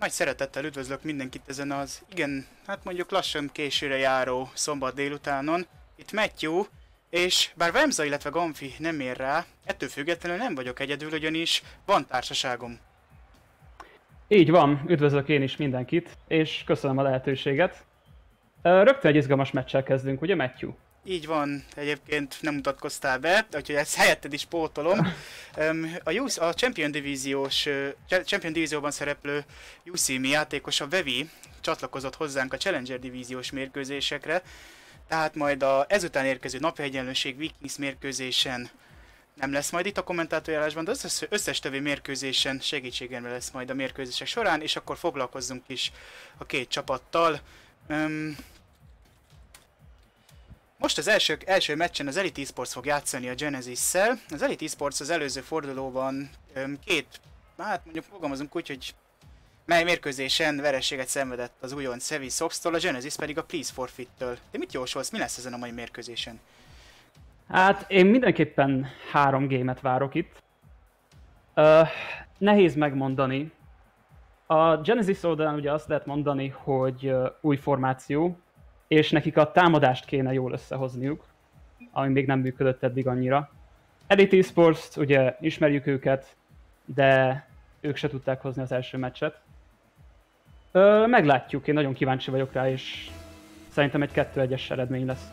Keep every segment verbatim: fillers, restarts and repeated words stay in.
Nagy szeretettel üdvözlök mindenkit ezen az, igen, hát mondjuk lassan későre járó szombat délutánon. Itt Matthew, és bár Vemza, illetve Gamfi nem ér rá, ettől függetlenül nem vagyok egyedül, ugyanis van társaságom. Így van, üdvözlök én is mindenkit, és köszönöm a lehetőséget. Rögtön egy izgalmas meccsel kezdünk, ugye Matthew? Így van, egyébként nem mutatkoztál be, úgyhogy ezt helyetted is pótolom. A, Youth, a Champion Divíziós, Champion Divízióban szereplő u cé em i játékos, a Vevi csatlakozott hozzánk a Challenger Divíziós mérkőzésekre, tehát majd a ezután érkező napi egyenlőség Vikings mérkőzésen nem lesz majd itt a kommentátorjárásban, de az összes, összes többi mérkőzésen segítségemre lesz majd a mérkőzések során, és akkor foglalkozzunk is a két csapattal. Um, Most az első, első meccsen az Elite Esports fog játszani a Genesis-szel. Az Elite Esports az előző fordulóban um, két, hát mondjuk fogalmazunk úgy, hogy mely mérkőzésen vereséget szenvedett az újonc Heavy Sox-tól, a Genesis pedig a Please Forfeit-től. De mit jósolsz, mi lesz ezen a mai mérkőzésen? Hát én mindenképpen három gémet várok itt. Uh, nehéz megmondani. A Genesis oldalán ugye azt lehet mondani, hogy uh, új formáció, és nekik a támadást kéne jól összehozniuk, ami még nem működött eddig annyira. Elite Esports, ugye ismerjük őket, de ők se tudták hozni az első meccset. Uh, meglátjuk, én nagyon kíváncsi vagyok rá, és szerintem egy kettő egyes eredmény lesz.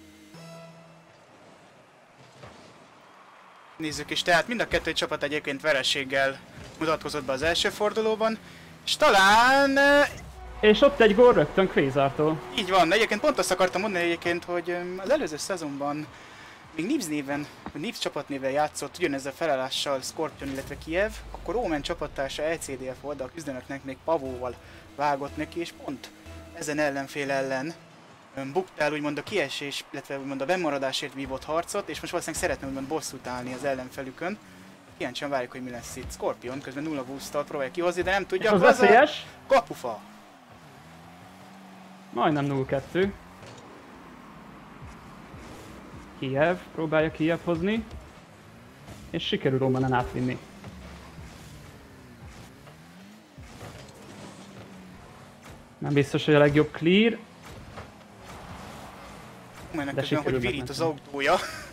Nézzük is, tehát mind a kettő csapat egyébként vereséggel mutatkozott be az első fordulóban, és talán... És ott egy gól rögtön Quasartól. Így van, egyébként pont azt akartam mondani egyébként, hogy az előző szezonban még Nibs néven, vagy Nibs csapatnéven játszott ugyanezzel felállással Scorpion, illetve Kiev, akkor Omen csapattársa e cé dé ef volt, de a küzdenek még Pavóval vágott neki, és pont ezen ellenfél ellen buktál úgymond a kiesés, illetve úgymond a bennmaradásért vívott harcot, és most valószínűleg szeretne úgymond bosszút állni az ellenfelükön. Kíváncsian várjuk, hogy mi lesz itt. Scorpion közben nulla boost-tal próbálja kihozni, de nem tudja. Az veszélyes? Kapufa! Majdnem nulla kettő. Kiev próbálja Kiev hozni, és sikerül Omanen átvinni. Nem biztos, hogy a legjobb clear. Omennek közben, hogy virít az autója.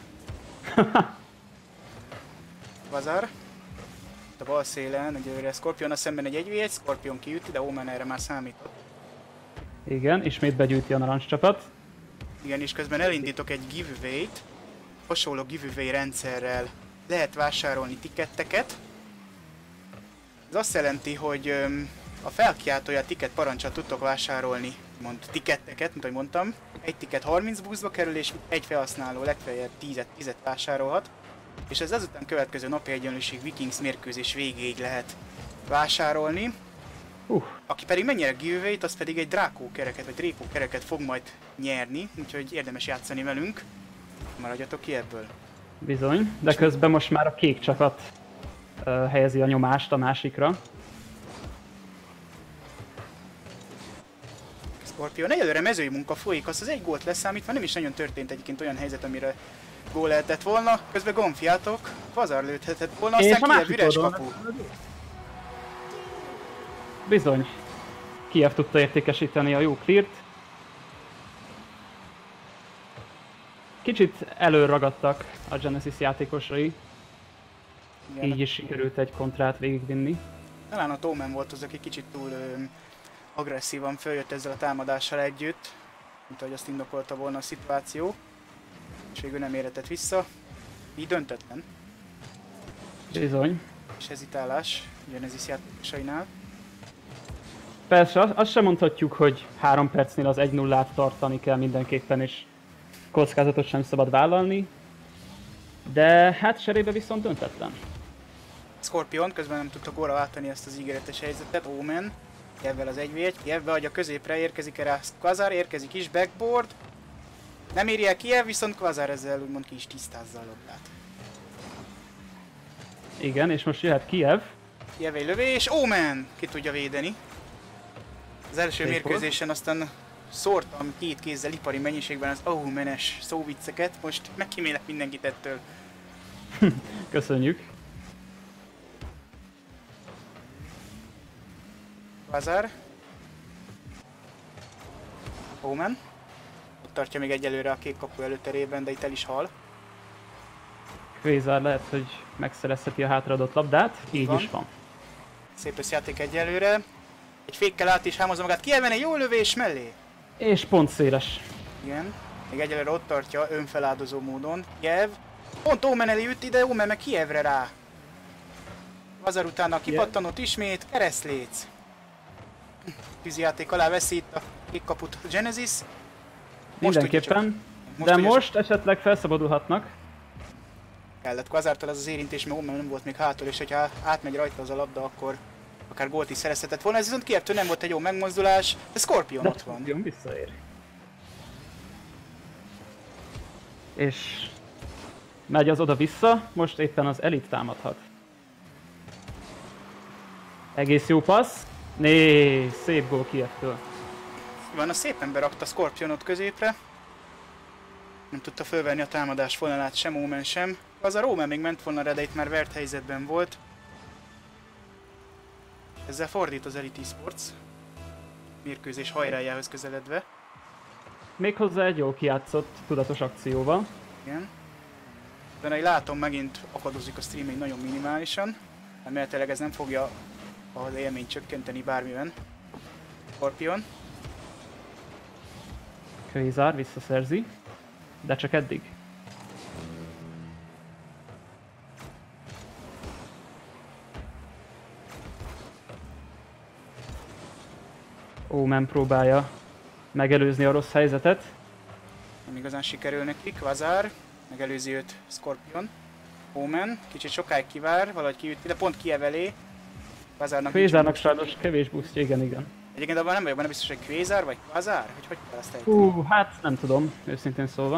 Vazar. A bal szélen, egyelőre Scorpion a szemben egy egy vé egy, Scorpion kiüti, de Omen erre már számított. Igen, ismét begyűjti a narancscsapat. Igen, és közben elindítok egy giveaway-t. Hasonló giveaway rendszerrel lehet vásárolni tiketteket. Ez azt jelenti, hogy öm, a felkiáltója tiket parancsal tudtok vásárolni, mond tiketteket, mint ahogy mondtam. Egy tiket harminc buszba kerül, és egy felhasználó legfeljebb tízet vásárolhat. És ez ezután következő napi egyenlőség Vikings mérkőzés végéig lehet vásárolni. Uh. Aki pedig mennyire giveaway-t, az pedig egy drákó kereket, vagy drépó kereket fog majd nyerni, úgyhogy érdemes játszani velünk. Maradjatok ki ebből. Bizony, de közben most már a kék csapat uh, helyezi a nyomást a másikra. Scorpion, egyelőre mezői munka folyik, azt az egy gólt leszámítva nem is nagyon történt egyébként olyan helyzet, amire gól lehetett volna. Közben Gonfiátok, Vazar lőthetett volna, aztán Kiev üres kapu. Bizony. Kiev tudta értékesíteni a jó cleart. Kicsit előragadtak a Genesis játékosai. Igen. Így is sikerült egy kontrát végigvinni. Talán a Omen volt az, aki kicsit túl ö, agresszívan följött ezzel a támadással együtt, mint ahogy azt indokolta volna a szituáció. És végül nem érhetett vissza. Így döntetlen. Bizony. És hezitálás Genesis játékosainál. Persze, azt sem mondhatjuk, hogy három percnél az egy nullát tartani kell mindenképpen, és kockázatot sem szabad vállalni. De hát serébe viszont döntetlen. Scorpion közben nem tudta góra váltani ezt az ígéretes helyzetet. Omen, Kievvel az egy vé egy, Kiev beadja középre, érkezik erre Quasar, érkezik is backboard. Nem éri el Kiev, viszont Quasar ezzel úgymond ki is tisztázza a labdát. Igen, és most jöhet Kiev. Kiev egy lövés, Omen ki tudja védeni. Az első mérkőzésen aztán szórtam két kézzel ipari mennyiségben az Omenes szóvicceket, most megkímélek mindenkit ettől. Köszönjük. Quasar. Omen. Ott tartja még egyelőre a kék kapu előterében, de itt el is hal. Quasar lehet, hogy megszerezheti a hátraadott labdát, így van. is van. Szép összjáték egyelőre. Egy fékkel át is hámozza magát, Kieven egy jó lövés mellé. És pont széles. Igen. Még egyelőre ott tartja önfeláldozó módon. Kiev. Pont Omen elé üt ide, Omen meg Kievre rá. Quasar utána kipattanott ismét, keresztléc. Tűzijáték alá veszi itt a kék kaput Genesis. Most mindenképpen, most de most csak esetleg felszabadulhatnak. Kellett Quasartól az az érintés, mert Omen nem volt még hátul, és hogyha átmegy rajta az a labda, akkor akár gólt is szerezhetett volna. Ez viszont Kievtől nem volt egy jó megmozdulás, de Scorpion de ott van. Scorpion visszaér. És megy az oda-vissza, most éppen az Elite támadhat. Egész jó passz. Né, szép gól Kievtől. Van, a szépen berakta Scorpionot középre. Nem tudta fölvenni a támadás vonalát sem Omen sem. Az a Omen még ment volna rá, de itt már vert helyzetben volt. Ezzel fordít az Elite Esports. Mérkőzés hajrájához közeledve. Méghozzá egy jól kijátszott, tudatos akcióval. Igen. De ahogy látom, megint akadozik a stream még nagyon minimálisan. Remélhetőleg ez nem fogja az élményt csökkenteni bármiben. Scorpion. Quasar visszaszerzi, de csak eddig. Omen próbálja megelőzni a rossz helyzetet. Nem igazán sikerül neki. Quasar. Megelőzi őt Scorpion. Omen. Kicsit sokáig kivár, valahogy kiüt, de pont Kiev elé. Quasarnak Quasarnak sajnos kevés boostja, igen, igen. Egyébként abban nem vagyok benne biztos, hogy Quasar vagy Quasar? Hogy hogy kell ezt ejteni? Hú, hát nem tudom, őszintén szólva.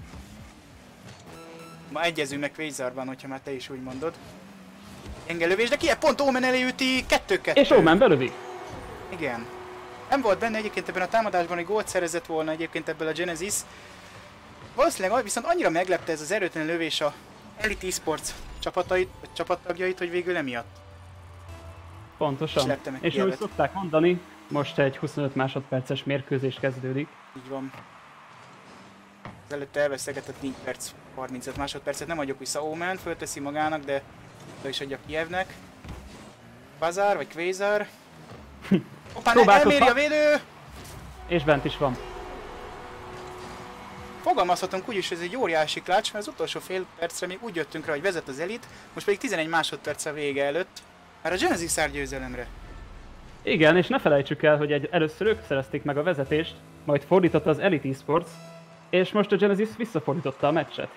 Ma egyezünk meg Quasarban, hogyha már te is úgy mondod. Enge lövés, de Kiev pont Omen elé üti, kettő kettő. És Omen belövi. Igen. Nem volt benne egyébként ebben a támadásban, hogy gólt szerezett volna egyébként ebből a Genesis. Valószínűleg viszont annyira meglepte ez az erőtlen lövés a Elite Esports csapatait, vagy csapattagjait, hogy végül emiatt. Pontosan. És, és úgy szokták mondani, most egy huszonöt másodperces mérkőzés kezdődik. Így van. Az előtte elvesztegetett négy perc, harmincöt másodpercet, nem adjuk vissza Omen, fölteszi magának, de de is adja Kievnek. Quasar vagy Quasar. Hoppá, elméri a védő! És bent is van. Fogalmazhatunk úgy is, hogy ez egy óriási klács, mert az utolsó fél percre még úgy jöttünk rá, hogy vezet az Elite, most pedig tizenegy másodperc a vége előtt. Már a Genesis szár győzelemre. Igen, és ne felejtsük el, hogy egy, először ők szerezték meg a vezetést, majd fordította az Elite Esports, és most a Genesis visszafordította a meccset.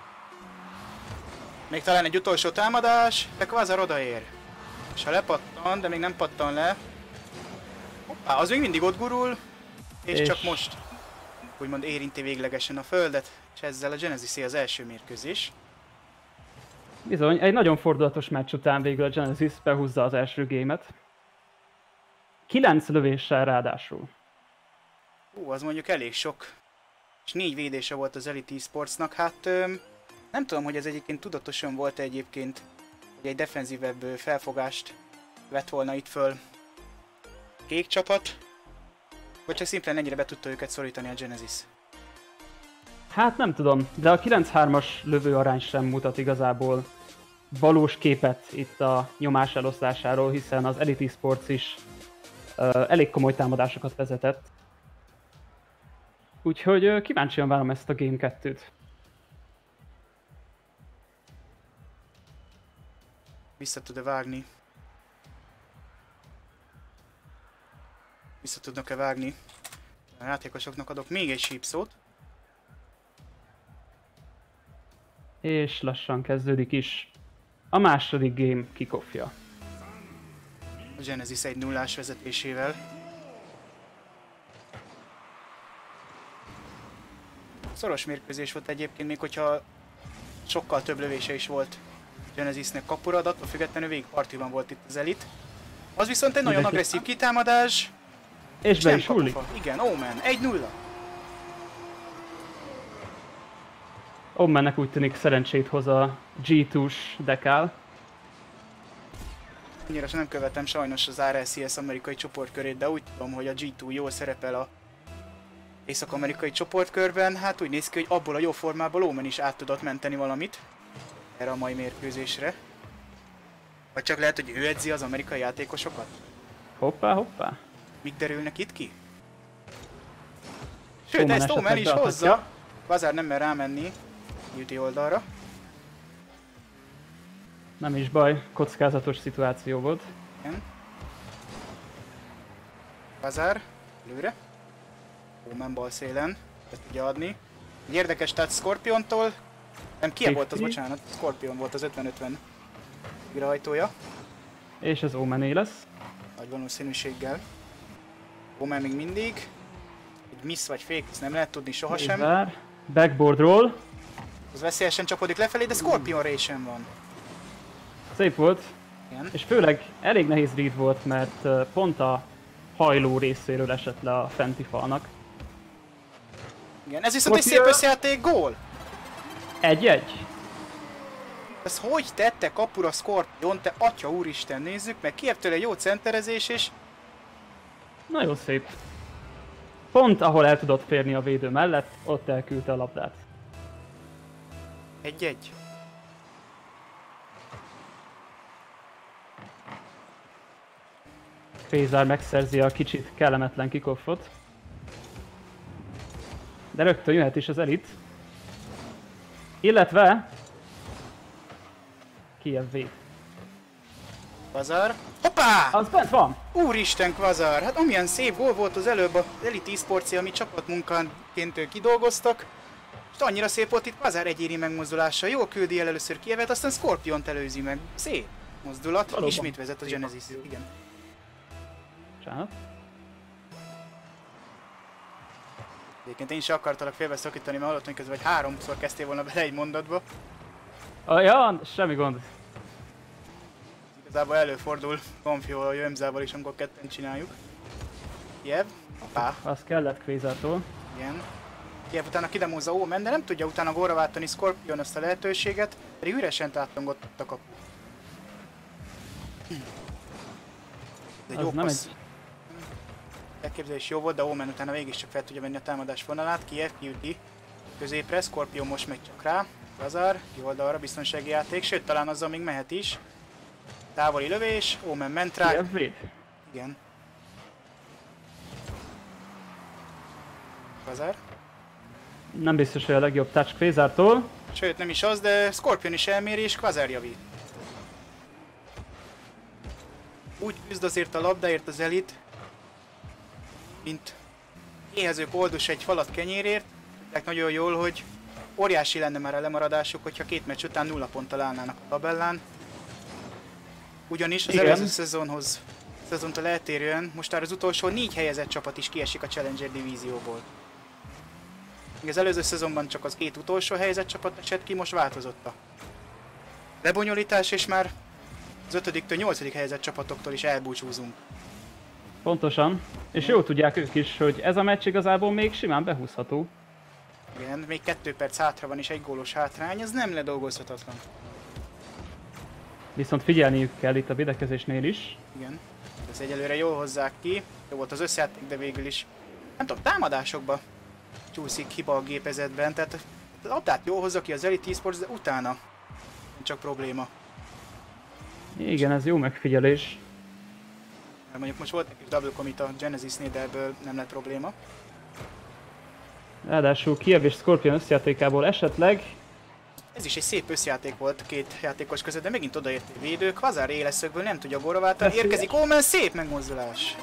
Még talán egy utolsó támadás, de Quasar odaér. És ha lepattan, de még nem pattan le. Hoppá, az még mindig ott gurul, és, és csak most úgymond érinti véglegesen a földet, és ezzel a Genesis az első mérkőzés. Bizony, egy nagyon fordulatos meccs után végül a Genesis behúzza az első gémet. Kilenc lövéssel ráadásul. Ú, az mondjuk elég sok. És négy védése volt az Elite Esportsnak, hát öm, nem tudom, hogy ez egyébként tudatosan volt -e egyébként, hogy egy defenzívebb felfogást vett volna itt föl kék csapat, vagy csak szimplán ennyire be tudta őket szorítani a Genesis. Hát nem tudom, de a kilenc hármas lövőarány sem mutat igazából valós képet itt a nyomás eloszlásáról, hiszen az Elite Esports is uh, elég komoly támadásokat vezetett. Úgyhogy uh, kíváncsian várom ezt a Game kettőt. Vissza tud-e vágni? Vissza tudnak-e vágni? A játékosoknak adok még egy sípszót. És lassan kezdődik is a második game kickoffja. A Genesis egy nullás vezetésével. Szoros mérkőzés volt egyébként, még hogyha sokkal több lövése is volt Genesisnek kapura, de attól függetlenül végig partiban volt itt az Elite. Az viszont egy nagyon agresszív kitámadás. És, és be is hullik. Igen, Omen, egy nulla. Omennek úgy tűnik szerencsét hoz a gé kettős dekál. annyira nem követem sajnos az er el cé es amerikai csoportkörét, de úgy tudom, hogy a gé kettő jól szerepel a észak-amerikai csoportkörben. Hát úgy néz ki, hogy abból a jó formából Omen is át tudott menteni valamit erre a mai mérkőzésre. Vagy csak lehet, hogy ő edzi az amerikai játékosokat? Hoppá, hoppá. Mik derülnek itt ki? Sőt, Omen ezt Omen esetleg is beadhatja. hozza. Vazár nem mer rámenni Beauty oldalra. Nem is baj, kockázatos szituáció volt. Igen. Vazár, előre. Omen bal szélen, ezt tudja adni. Egy érdekes touch Scorpiontól. Nem, ki volt az, bocsánat? Scorpion volt az ötven ötven végrehajtója. És ez Omené lesz. Nagy valószínűséggel. Omen még mindig. Egy miss vagy fake, ezt nem lehet tudni sohasem. Vár. Backboardról. Az veszélyesen csapódik lefelé, de Scorpion Ray-sen van. Szép volt. Igen. És főleg elég nehéz read volt, mert uh, pont a hajló részéről esett le a fenti falnak. Igen, ez viszont egy szép összejáték gól! Egy-egy. Ez hogy tette kapura Scorpion, te atya úristen, nézzük meg, Kievtől egy jó centerezés és... Nagyon szép. Pont ahol el tudott férni a védő mellett, ott elküldte a labdát. Egy-egy. Fézár megszerzi a kicsit kellemetlen kickoffot. De rögtön jöhet is az elit. Illetve... Kiev véd. Vazár. Hoppá! Az bent van! Úristen, Kvazár! Hát amilyen szép gól volt az előbb az Elite Esports, ami csapatmunkánként kidolgoztak. És annyira szép volt itt Kvazár egyéni megmozdulása. Jól küldi el először Kievet, aztán Scorpiont előzi meg. Szép mozdulat. Valóban. Ismét vezet a Genesis. Igen. Bocsánat. Egyébként én is akartalak félbeszakítani, mert hallottam közben, hogy háromszor kezdtél volna bele egy mondatba. Ah, ja, semmi gond. Igazából előfordul Konfiol a Jömzával is, amikor ketten csináljuk. Kiev. Hoppá. Az kellett Kvézától. Igen. Kiev utána kidemózza Omen, de nem tudja utána gólra váltani Scorpion ezt a lehetőséget, pedig üresen átlongott a kapu. Ez egy Az jó nem passz. egy... Elképzelés jó volt, de Omen utána végig csak fel tudja venni a támadás vonalát. Kiev kiüti középre, Scorpion most megy csak rá. Vazár, ki oldalra, biztonsági játék, sőt talán azzal még mehet is. Távoli lövés, Omen ment rá. Kiev véd. Igen. Vazár. Nem biztos, hogy a legjobb touch Kvézártól. Sőt, nem is az, de Scorpion is elméri és Kvazár javít. Úgy küzd azért a labdáért az Elit, mint éhezők oldus egy falat kenyérért. Tudják nagyon jól, hogy óriási lenne már a lemaradásuk, hogyha két meccs után nulla ponttal állnának a tabellán. Ugyanis az Igen. előző szezonhoz, szezontól eltérően most már az utolsó négy helyezett csapat is kiesik a Challenger divízióból. Még az előző szezonban csak az két utolsó helyezett csapat esett ki, most változott a lebonyolítás, és már az ötödiktől nyolcadik helyezett csapatoktól is elbúcsúzunk. Pontosan. És jól tudják ők is, hogy ez a meccs igazából még simán behúzható. Igen, még kettő perc hátra van és egy gólos hátrány, ez nem ledolgozhatatlan. Viszont figyelniük kell itt a védekezésnél is. Igen, ez egyelőre jól hozzák ki, jó volt az összjáték, de végül is, nem tudom, támadásokba csúszik hiba a gépezetben, tehát a labdát jól hozza ki az Elite Esports, de utána csak probléma. Igen, ez jó megfigyelés. Mert mondjuk most volt egy double commit a Genesisnél, de ebből nem lett probléma. Ráadásul Kiev és Scorpion összjátékából esetleg... Ez is egy szép összjáték volt a két játékos között, de megint odaért egy védő. Kvazár éleszögből nem tudja gólra váltani, érkezik Omen, szép megmozdulás!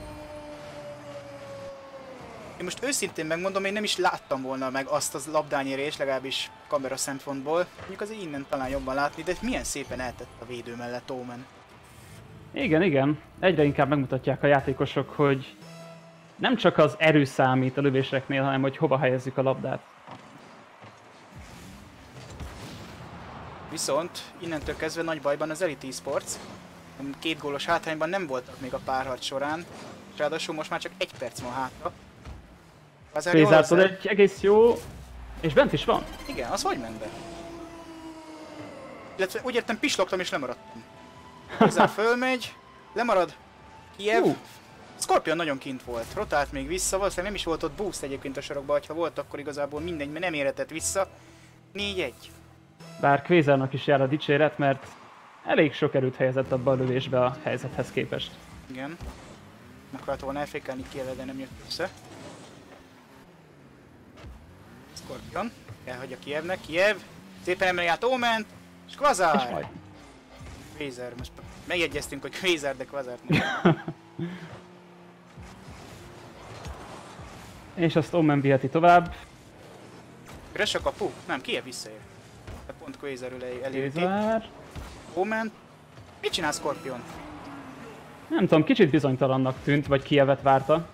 Én most őszintén megmondom, én nem is láttam volna meg azt az labdányérést, legalábbis kamera szempontból. Mondjuk azért innen talán jobban látni, de milyen szépen eltett a védő mellett Omen. Igen, igen. Egyre inkább megmutatják a játékosok, hogy nem csak az erő számít a lövéseknél, hanem hogy hova helyezzük a labdát. Viszont innentől kezdve nagy bajban az Elite Esports. Két gólos hátrányban nem voltak még a párharc során, és ráadásul most már csak egy perc van hátra. Fézártól egy egész jó, és bent is van. Igen, az hogy ment be? Illetve úgy értem, pislogtam és lemaradtam. Quasar fölmegy, lemarad, Kiev. Uh. Scorpion nagyon kint volt, rotált még vissza, valószínűleg nem is volt ott boost egyébként a sarokban, ha volt, akkor igazából mindegy, mert nem érhetett vissza. négy egy. Bár Quasarnak is jár a dicséret, mert elég sok erőt helyezett abba a lövésbe a helyzethez képest. Igen. Meg akart volna elfékelni Kiev, de nem jött össze. Scorpion, elhagyja Kievnek, Kiev, szépen emeli át Oment, és Quasar! És majd. Quasar, most megjegyeztünk, hogy Quasar, de Quasar nem. És azt Omen viheti tovább. Üres a kapu? Nem, Kiev visszaér. De pont Quasar elérti. Quasar. Omen. Mit csinál Scorpion? Nem tudom, kicsit bizonytalannak tűnt, vagy Kievet várta.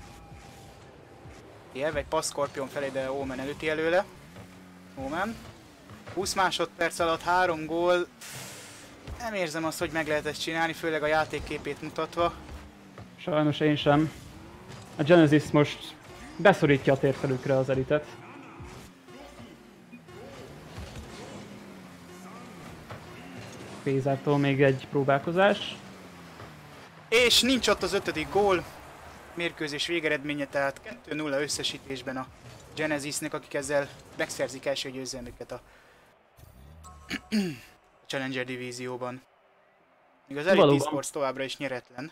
Kiev egy passz Scorpion felé, de Omen előtti előle. Omen. húsz másodperc alatt három gól. Nem érzem azt, hogy meg lehet ezt csinálni, főleg a játékképét mutatva. Sajnos én sem. A Genesis most beszorítja a térfelükre az elitet. Quasartól még egy próbálkozás. És nincs ott az ötödik gól. Mérkőzés végeredménye, tehát kettő nulla összesítésben a Genesisnek, akik ezzel megszerzik első győzelmüket a Challenger divízióban. Míg az Elite Esports továbbra is nyeretlen.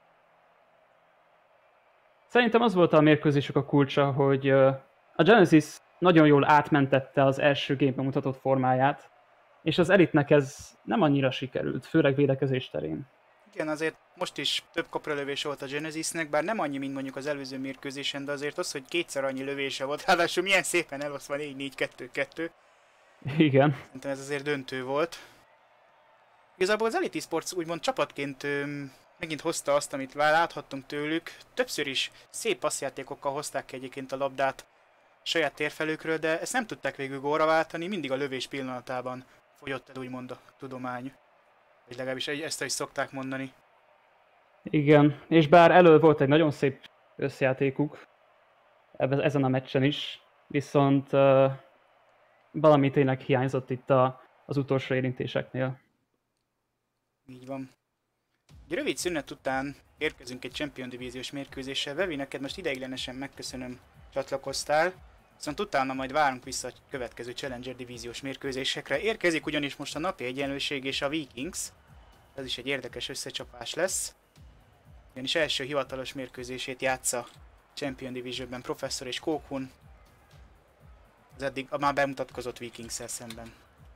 Szerintem az volt a mérkőzésük a kulcsa, hogy a Genesis nagyon jól átmentette az első gameben mutatott formáját, és az Elite-nek ez nem annyira sikerült, főleg védekezés terén. Igen, azért most is több kapralövés volt a Genesisnek, bár nem annyi, mint mondjuk az előző mérkőzésen, de azért az, hogy kétszer annyi lövése volt, ráadásul milyen szépen eloszva négy négy kettő kettő. Igen. Szerintem ez azért döntő volt. Igazából az Elite Esports úgymond csapatként öm, megint hozta azt, amit láthattunk tőlük. Többször is szép passzjátékokkal hozták ki egyébként a labdát saját térfelőkről, de ezt nem tudták végül gólra váltani, mindig a lövés pillanatában fogyott el úgymond a tudomány. Vagy legalábbis ezt is szokták mondani. Igen, és bár elő volt egy nagyon szép összjátékuk ezen a meccsen is, viszont uh, valami tényleg hiányzott itt a, az utolsó érintéseknél. Így van. Egy rövid szünet után érkezünk egy Champion divíziós mérkőzéssel. Vevi, neked most ideiglenesen megköszönöm, csatlakoztál. Viszont utána majd várunk vissza a következő Challenger divíziós mérkőzésekre. Érkezik ugyanis most a napi egyenlőség és a Vikings. Ez is egy érdekes összecsapás lesz. Ugyanis első hivatalos mérkőzését játsza Champion Divisionben Professor és Kokun. Az eddig a már bemutatkozott Vikings-szel szemben.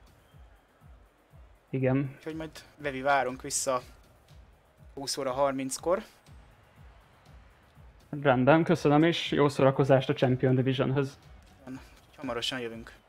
Igen. Úgyhogy majd Vevi várunk vissza húsz óra harminckor. Rendben, köszönöm és jó szórakozást a Champion Divisionhöz. Hamarosan jövünk.